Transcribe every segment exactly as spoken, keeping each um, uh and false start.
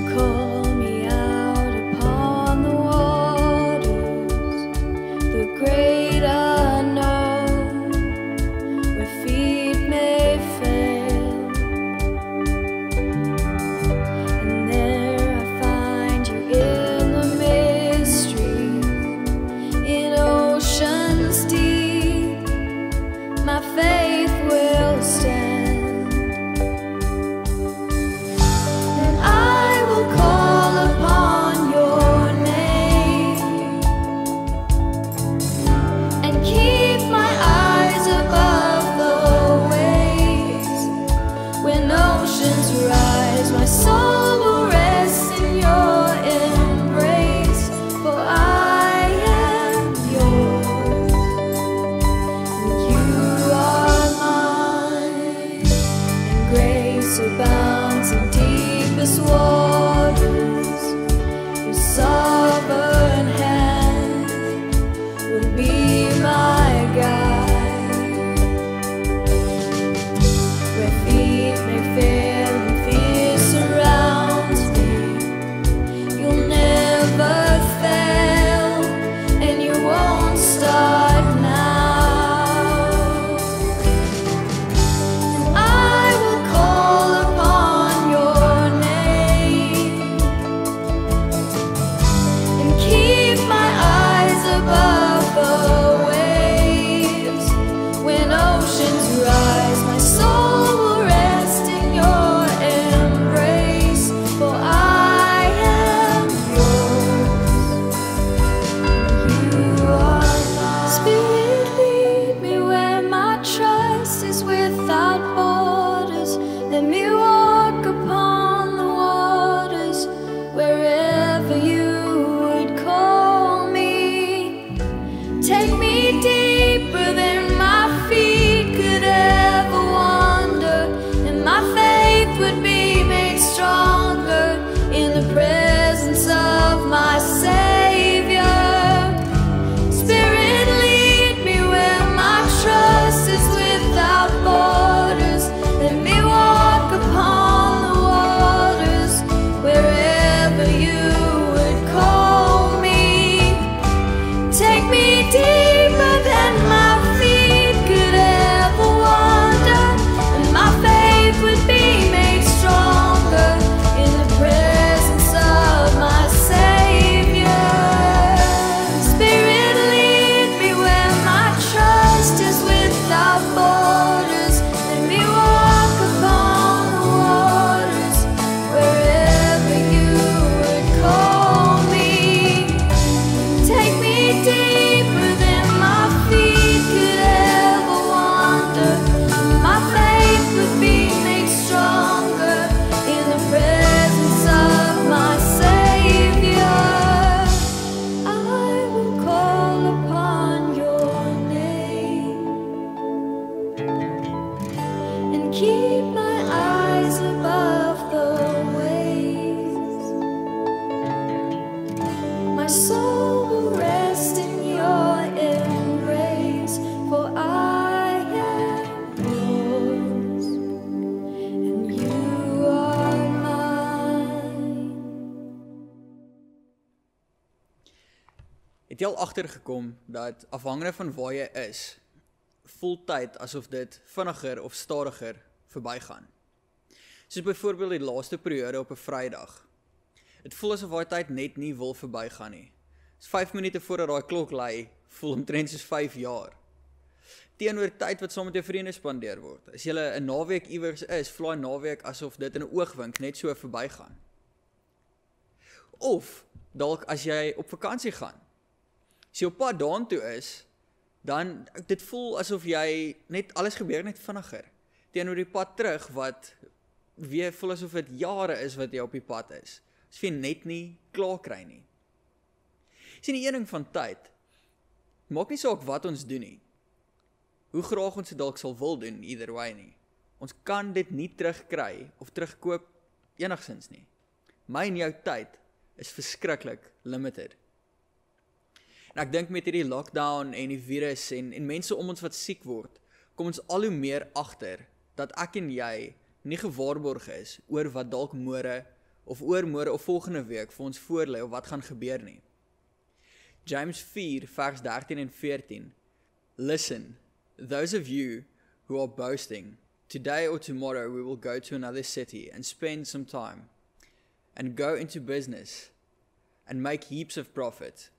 call me out upon the waters, the great unknown, where feet may fail. And there I find you in the mystery, in oceans deep. My faith will stand. My soul will rest in your embrace, for I am yours, and you are mine. And grace abounds in deepest waters. Your sovereign hand will be my guide, where feet may fail. Take me deeper than my feet could ever wander, and my faith would be made stronger in the presence of my Savior. Spirit, lead me where my trust is without borders. Let me walk upon the waters wherever you would call me. Take me deeper than my feet could ever wander, and my faith would be made stronger in the presence of my Savior. Spirit, lead me where my trust is without borders. Let me walk upon the waters wherever you would call me. Take me deeper than my feet could ever wander. My faith would be made stronger in the presence of my Savior. I will call upon your name and keep my eyes above the waves. My soul will rest in your embrace, for I am yours, and you are mine. Het jy al agtergekom dat afhangende van waar jy is, voel tyd asof dit vinniger of stadiger verbygaan. Soos byvoorbeeld die laaste periode op 'n Vrydag. Dit voel asof daai tyd net nie wil verbygaan nie. Dis vyf minute voordat daai klok lui, voel omtrent soos vyf jaar. Teenoor tyd wat saam met jou vriende spandeer word. As jy 'n naweek iewers is, voel daai naweek asof dit in 'n oogwink net so verbygaan. Of dalk as jy op vakansie gaan. As jy op pad daartoe is, dan dit voel asof jy net alles gebeur net vinniger. Teenoor die pad terug wat weer voel asof dit jare is wat jy op die pad is. As jy net nie klaar kry nie. Sien die een ding van tyd. Maak nie saak wat ons doen nie. Hoe graag ons dit dalk sal wil doen, either way nie. Ons kan dit nie terugkry of terugkoop enigsins nie. My en jou tyd is verskriklik limited. En ek dink met hierdie lockdown en die virus en, en mense om ons wat siek word, kom ons al hoe meer agter dat ek en jy nie gewaarborg is oor wat dalk môre of oormôre of volgende week vir ons voorlê of wat gaan gebeur nie. James four vers thirteen en fourteen. Listen, those of you who are boasting, today or tomorrow we will go to another city and spend some time and go into business and make heaps of profit.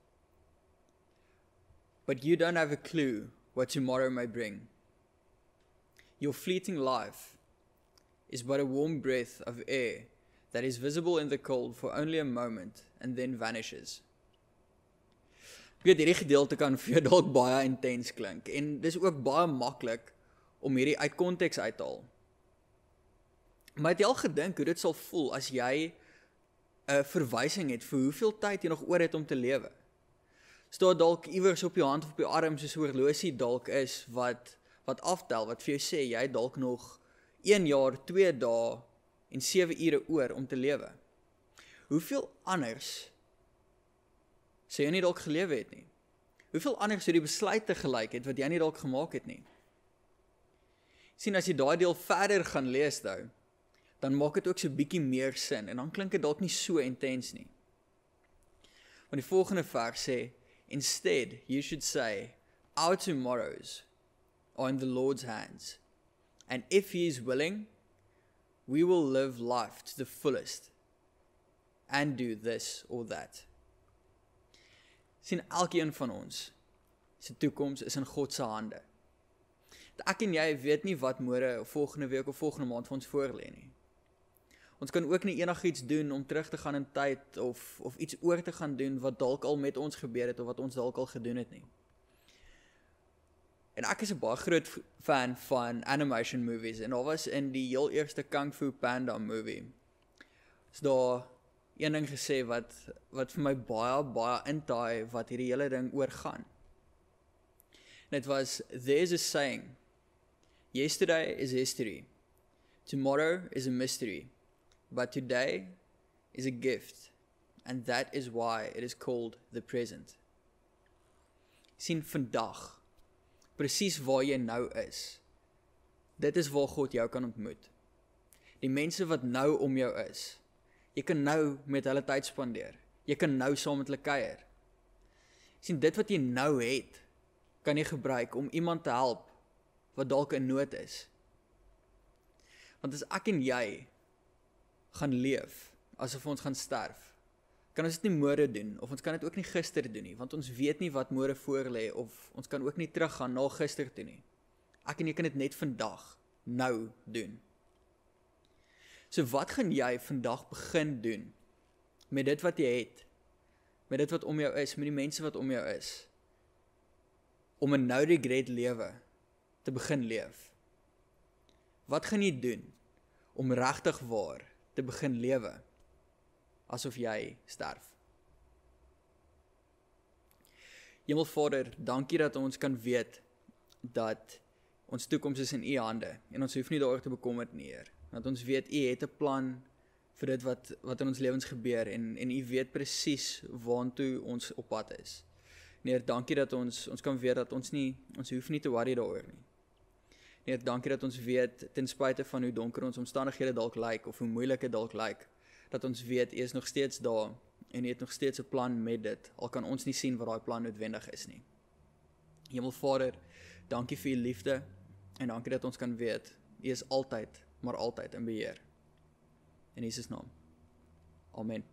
But you don't have a clue what tomorrow may bring. Your fleeting life is but a warm breath of air that is visible in the cold for only a moment and then vanishes. Ek weet hierdie gedeelte kan vir jou dalk baie intens klink en dis ook baie maklik om hierdie uit konteks uit te haal. Maar het jy al gedink hoe dit sal voel as jy 'n verwysing het vir hoeveel tyd jy nog oor het om te lewe? Staan dalk iewers op jou hand of op jou arm soos 'n horlosie dalk is wat wat aftel, wat vir jou sê jy het dalk nog een jaar, twee dae en sewe ure oor om te lewe. Hoeveel anders sê jy nie dalk gelewe het nie? Hoeveel anders sou die besluite gelyk het wat jy nie dalk gemaak het nie? Sien, as jy daai deel verder gaan lees nou, dan maak dit ook so bietjie meer sin en dan klink dit dalk nie so intens nie. Want die volgende vers sê, instead you should say, our tomorrows are in the Lord's hands, and if he is willing, we will live life to the fullest and do this or that. Sien, elkeen van ons se toekoms is in God se hande. Ek en jy weet nie wat môre of volgende week of volgende maand vir ons voorlê nie. Ons kan ook nie enigiets doen om terug te gaan in tyd of of iets oor te gaan doen wat dalk al met ons gebeur het of wat ons dalk al gedoen het nie. En ek is 'n baie groot fan van animation movies en daar was in die heel eerste Kung Fu Panda movie is daar een ding gesê wat wat vir my baie baie intaai wat hierdie hele ding oor gaan. En dit was, there's a saying, yesterday is history, tomorrow is a mystery, but today is a gift, and that is why it is called the present. Sien, vandag, presies waar jy nou is, dit is waar God jou kan ontmoet. Die mense wat nou om jou is, jy kan nou met hulle tyd spandeer, jy kan nou saam met hulle kuier. Sien, dit wat jy nou het, kan jy gebruik om iemand te help wat dalk in nood is. Want as ek en jy gaan leef, asof ons gaan sterf, kan ons dit nie môre doen, of ons kan dit ook nie gister doen nie, want ons weet nie wat môre voorlê, of ons kan ook nie teruggaan na gister toe nie. Ek en jy kan dit net vandag, nou doen. So wat gaan jy vandag begin doen, met dit wat jy het, met dit wat om jou is, met die mense wat om jou is, om 'n no regret lewe te begin leef? Wat gaan jy doen, om regtig waar te begin lewe, asof jy sterf? Hemelvader, dankie dat ons kan weet, dat ons toekoms is in U hande, en ons hoef nie daaroor te bekommerd nie, Heer. Dat ons weet, U het 'n plan vir dit wat, wat in ons lewens gebeur, en, en U weet presies waantoe ons op pad is. Heer, dankie dat ons, ons kan weet dat ons nie, ons hoef nie te worry daaroor nie. Heer, dankie dat ons weet, ten spyte van hoe donker ons omstandighede dalk lyk, of hoe moeilik dit dalk lyk, dat ons weet, U is nog steeds daar, en U het nog steeds 'n plan met dit, al kan ons nie sien wat daai plan noodwendig is nie. Hemelvader, dankie vir U liefde, en dankie dat ons kan weet, U is altyd, maar altyd in beheer. In Jesus naam. Amen.